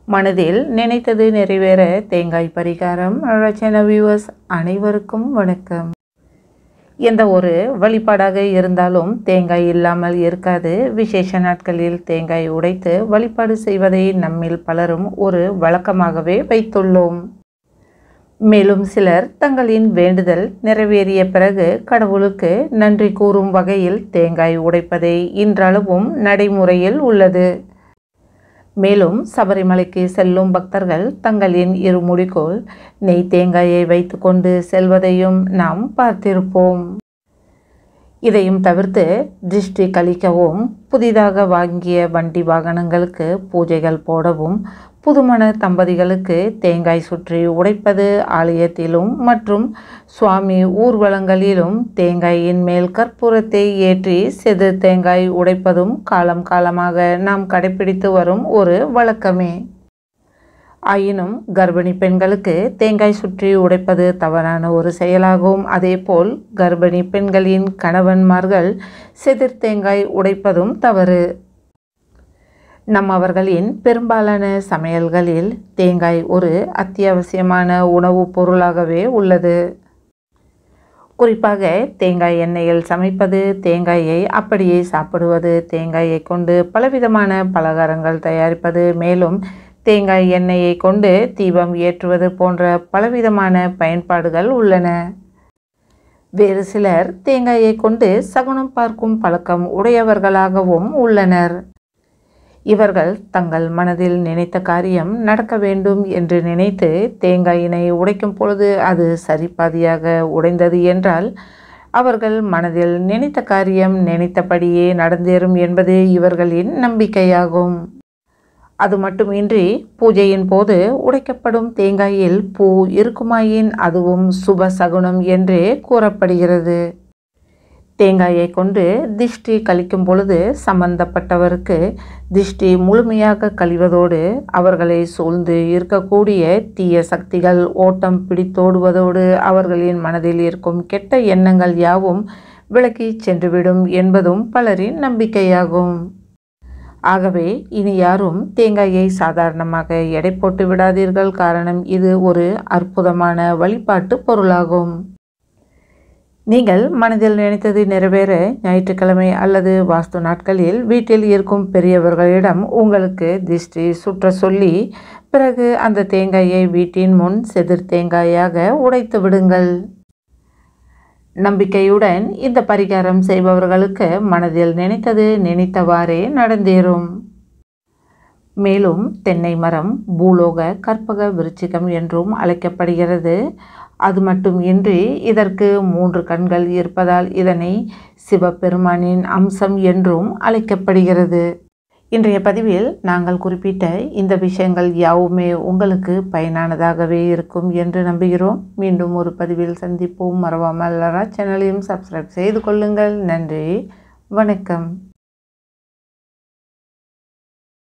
மனதில் நினைத்தது நிறைவேற தேங்காய் பரிகாரம். ரச்சனா வியூவர்ஸ் அனைவருக்கும் வணக்கம். எந்த ஒரு வழிபாடாக இருந்தாலும் தேங்காய் இல்லாமல் இருக்காது. விசேஷ நாட்களில் தேங்காய் உடைத்து வழிபாடு செய்வதை நம்மில் பலரும் ஒரு வழக்கமாகவே வைத்துள்ளோம். மேலும் சிலர் தங்களின் வேண்டுதல் நிறைவேறிய பிறகு கடவுளுக்கு நன்றி கூறும் வகையில் தேங்காய் உடைப்பதை இன்றளவும் நடைமுறையில் உள்ளது. மேலும் சபரிமலைக்கு செல்லும் பக்தர்கள் தங்களின் இருமுடிக்குள் நெய் தேங்காயை வைத்து கொண்டு செல்வதையும் நாம் பார்த்திருப்போம். இதையும் தவிர்த்து திருஷ்டி கழிக்கவும், புதிதாக வாங்கிய வண்டி வாகனங்களுக்கு பூஜைகள் போடவும், புதுமண தம்பதிகளுக்கு தேங்காய் சுற்றி உடைப்பது, ஆலயத்திலும் மற்றும் சுவாமி ஊர்வலங்களிலும் தேங்காயின் மேல் கற்பூரத்தை ஏற்றி செதிர் தேங்காய் உடைப்பதும் காலம் காலமாக நாம் கடைபிடித்து வரும் ஒரு வழக்கமே. ஆயினும் கர்ப்பிணி பெண்களுக்கு தேங்காய் சுற்றி உடைப்பது தவறான ஒரு செயலாகும். அதேபோல் கர்ப்பிணி பெண்களின் கணவன்மார்கள் செதிர் தேங்காய் உடைப்பதும் தவறு. அவர்களின் பெரும்பாலான சமையல்களில் தேங்காய் ஒரு அத்தியாவசியமான உணவுப் பொருளாகவே உள்ளது. குறிப்பாக தேங்காய் எண்ணெயில் சமைப்பது, தேங்காயை அப்படியே சாப்பிடுவது, தேங்காயை கொண்டு பலவிதமான பலகாரங்கள் தயாரிப்பது, மேலும் தேங்காய் எண்ணெயை கொண்டு தீபம் ஏற்றுவது போன்ற பலவிதமான பயன்பாடுகள் உள்ளன. வேறு சிலர் தேங்காயை கொண்டு சகுனம் பார்க்கும் பழக்கம் உடையவர்களாகவும் உள்ளனர். இவர்கள் தங்கள் மனதில் நினைத்த காரியம் நடக்க வேண்டும் என்று நினைத்து தேங்காயினை உடைக்கும் பொழுது அது சரிபாதியாக உடைந்தது என்றால் அவர்கள் மனதில் நினைத்த காரியம் நினைத்தபடியே நடந்தேறும் என்பது இவர்களின் நம்பிக்கையாகும். அது மட்டுமின்றி பூஜையின் போது உடைக்கப்படும் தேங்காயில் பூ இருக்குமாயின் அதுவும் சுப சகுனம் என்றே கூறப்படுகிறது. தேங்காயை கொண்டு திஷ்டி கழிக்கும் பொழுது சம்பந்தப்பட்டவருக்கு திஷ்டி முழுமையாக கழிவதோடு அவர்களை சூழ்ந்து இருக்கக்கூடிய தீய சக்திகள் ஓட்டம் பிடித்தோடுவதோடு அவர்களின் மனதில் இருக்கும் கெட்ட எண்ணங்கள் யாவும் விலகி சென்றுவிடும் என்பதும் பலரின் நம்பிக்கையாகும். ஆகவே இனி யாரும் தேங்காயை சாதாரணமாக எடை போட்டு விடாதீர்கள். காரணம், இது ஒரு அற்புதமான வழிபாட்டு பொருளாகும். நீங்கள் மனதில் நினைத்தது நிறைவேற ஞாயிற்றுக்கிழமை அல்லது வாஸ்து நாட்களில் வீட்டில் இருக்கும் பெரியவர்களிடம் உங்களுக்கு திருஷ்டி சுற்ற சொல்லி பிறகு அந்த தேங்காயை வீட்டின் முன் செதிர் தேங்காயாக உடைத்து விடுங்கள். நம்பிக்கையுடன் இந்த பரிகாரம் செய்பவர்களுக்கு மனதில் நினைத்தது நினைத்தவாறே நடந்தேறும். மேலும் தென்னை மரம் பூலோக கற்பக விருச்சிகம் என்றும் அழைக்கப்படுகிறது. அது மட்டும் இன்றி இதற்கு 3 கண்கள் இருப்பதால் இதனை சிவபெருமானின் அம்சம் என்றும் அழைக்கப்படுகிறது. இன்றைய பதிவில் நாங்கள் குறிப்பிட்ட இந்த விஷயங்கள் யாவுமே உங்களுக்கு பயனானதாகவே இருக்கும் என்று நம்புகிறோம். மீண்டும் ஒரு பதிவில் சந்திப்போம். மறவாமல் சேனலையும் சப்ஸ்கிரைப் செய்து கொள்ளுங்கள். நன்றி, வணக்கம்.